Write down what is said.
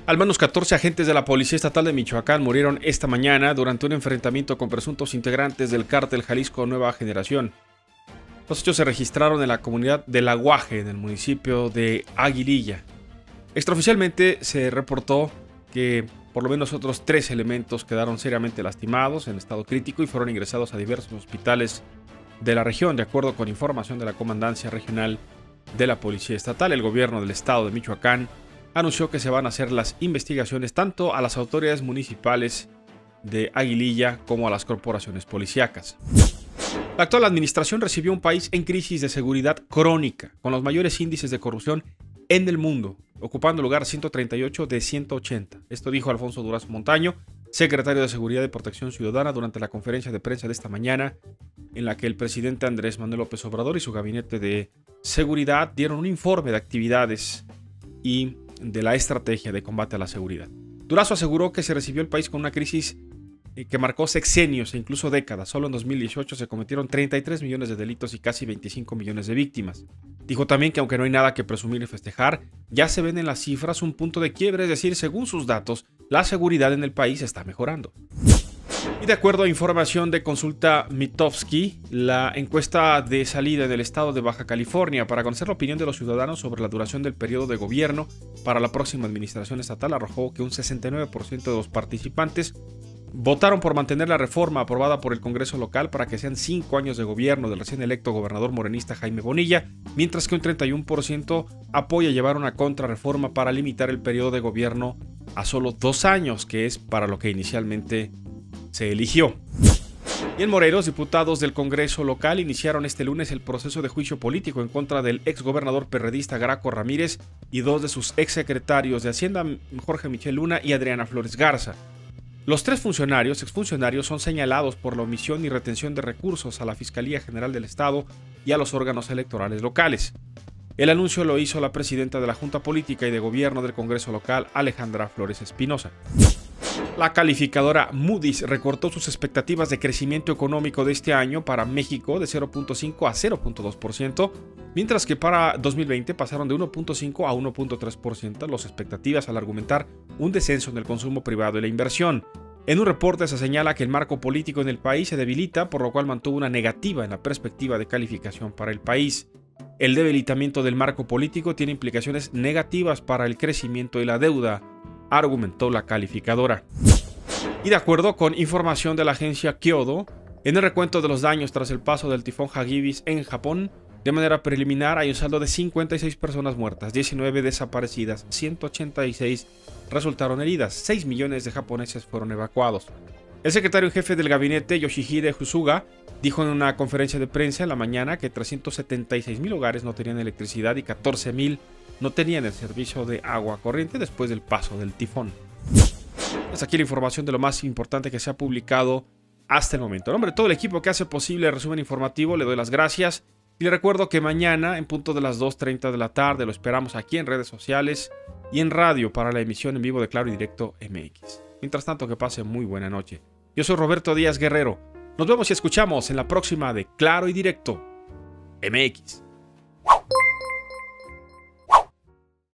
Al menos 14 agentes de la Policía Estatal de Michoacán murieron esta mañana durante un enfrentamiento con presuntos integrantes del cártel Jalisco Nueva Generación. Los hechos se registraron en la comunidad de La Guaje, en el municipio de Aguililla. Extraoficialmente se reportó que por lo menos otros 3 elementos quedaron seriamente lastimados en estado crítico y fueron ingresados a diversos hospitales de la región. De acuerdo con información de la Comandancia Regional de la Policía Estatal, el gobierno del estado de Michoacán anunció que se van a hacer las investigaciones tanto a las autoridades municipales de Aguililla como a las corporaciones policíacas. La actual administración recibió un país en crisis de seguridad crónica, con los mayores índices de corrupción en el mundo, ocupando el lugar 138 de 180. Esto dijo Alfonso Durazo Montaño, secretario de Seguridad y Protección Ciudadana, durante la conferencia de prensa de esta mañana, en la que el presidente Andrés Manuel López Obrador y su gabinete de seguridad dieron un informe de actividades y de la estrategia de combate a la seguridad. Durazo aseguró que se recibió el país con una crisis que marcó sexenios e incluso décadas. Solo en 2018 se cometieron 33 millones de delitos y casi 25 millones de víctimas. Dijo también que aunque no hay nada que presumir y festejar, ya se ven en las cifras un punto de quiebre, es decir, según sus datos, la seguridad en el país está mejorando. Y de acuerdo a información de Consulta Mitofsky, la encuesta de salida del estado de Baja California para conocer la opinión de los ciudadanos sobre la duración del periodo de gobierno para la próxima administración estatal arrojó que un 69% de los participantes votaron por mantener la reforma aprobada por el Congreso local para que sean 5 años de gobierno del recién electo gobernador morenista Jaime Bonilla, mientras que un 31% apoya llevar una contrarreforma para limitar el periodo de gobierno a solo 2 años, que es para lo que inicialmente se eligió. Y en Morelos, diputados del Congreso local iniciaron este lunes el proceso de juicio político en contra del exgobernador perredista Graco Ramírez y 2 de sus exsecretarios de Hacienda, Jorge Michel Luna y Adriana Flores Garza. Los 3 exfuncionarios, son señalados por la omisión y retención de recursos a la Fiscalía General del Estado y a los órganos electorales locales. El anuncio lo hizo la presidenta de la Junta Política y de Gobierno del Congreso local, Alejandra Flores Espinosa. La calificadora Moody's recortó sus expectativas de crecimiento económico de este año para México de 0.5 a 0.2%, mientras que para 2020 pasaron de 1.5 a 1.3% las expectativas al argumentar un descenso en el consumo privado y la inversión. En un reporte se señala que el marco político en el país se debilita, por lo cual mantuvo una negativa en la perspectiva de calificación para el país. El debilitamiento del marco político tiene implicaciones negativas para el crecimiento y la deuda, argumentó la calificadora. Y de acuerdo con información de la agencia Kyodo, en el recuento de los daños tras el paso del tifón Hagibis en Japón, de manera preliminar hay un saldo de 56 personas muertas, 19 desaparecidas, 186 resultaron heridas, 6 millones de japoneses fueron evacuados. El secretario en jefe del gabinete, Yoshihide Usuga, dijo en una conferencia de prensa en la mañana que 376,000 hogares no tenían electricidad y 14,000 no tenían el servicio de agua corriente después del paso del tifón. Hasta aquí la información de lo más importante que se ha publicado hasta el momento. En nombre de todo el equipo que hace posible el resumen informativo, le doy las gracias y le recuerdo que mañana, en punto de las 2:30 de la tarde, lo esperamos aquí en redes sociales y en radio para la emisión en vivo de Claro y Directo MX. Mientras tanto, que pase muy buena noche. Yo soy Roberto Díaz Guerrero. Nos vemos y escuchamos en la próxima de Claro y Directo MX.